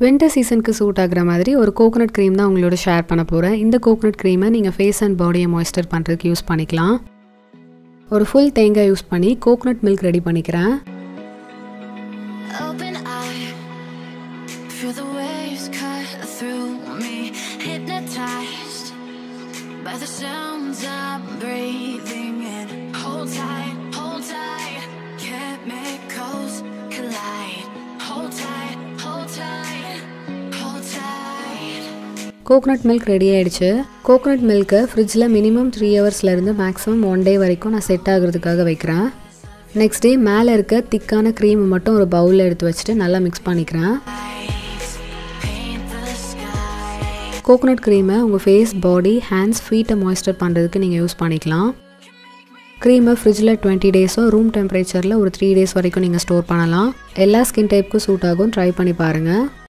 Winter சீசனுக்கு suit ஆகிற மாதிரி ஒரு கோகோனட் க்ரீம் தான் உங்களோட ஷேர் பண்ண போகிறேன். இந்த கோகோனட் க்ரீமை நீங்கள் ஃபேஸ் அண்ட் பாடியை மாய்ஸ்சர் பண்ணுறதுக்கு யூஸ் பண்ணிக்கலாம். ஒரு ஃபுல் தேங்காய் யூஸ் பண்ணி கோகோனட் மில்க் ரெடி பண்ணிக்கிறேன். கோகோனட் மில்க் ரெடி ஆயிடுச்சு. கோகோனட் மில்க்கை ஃப்ரிட்ஜில் மினிமம் 3 ஹவர்ஸ்லேருந்து மேக்ஸிமம் 1 டே வரைக்கும் நான் செட் ஆகுறதுக்காக வைக்கிறேன். நெக்ஸ்ட் டே மேலே இருக்க திக்கான க்ரீமை மட்டும் ஒரு பவுலில் எடுத்து வச்சுட்டு நல்லா மிக்ஸ் பண்ணிக்கிறேன். கோகோனட் க்ரீமை உங்கள் ஃபேஸ், பாடி, ஹேண்ட்ஸ், ஃபீட்டை மாய்ஸ்சர் பண்ணுறதுக்கு நீங்கள் யூஸ் பண்ணிக்கலாம். க்ரீமை ஃப்ரிட்ஜில் 20 டேஸோ ரூம் டெம்பரேச்சரில் ஒரு 3 டேஸ் வரைக்கும் நீங்கள் ஸ்டோர் பண்ணலாம். எல்லா ஸ்கின் டைப்புக்கும் சூட் ஆகும். ட்ரை பண்ணி பாருங்கள்.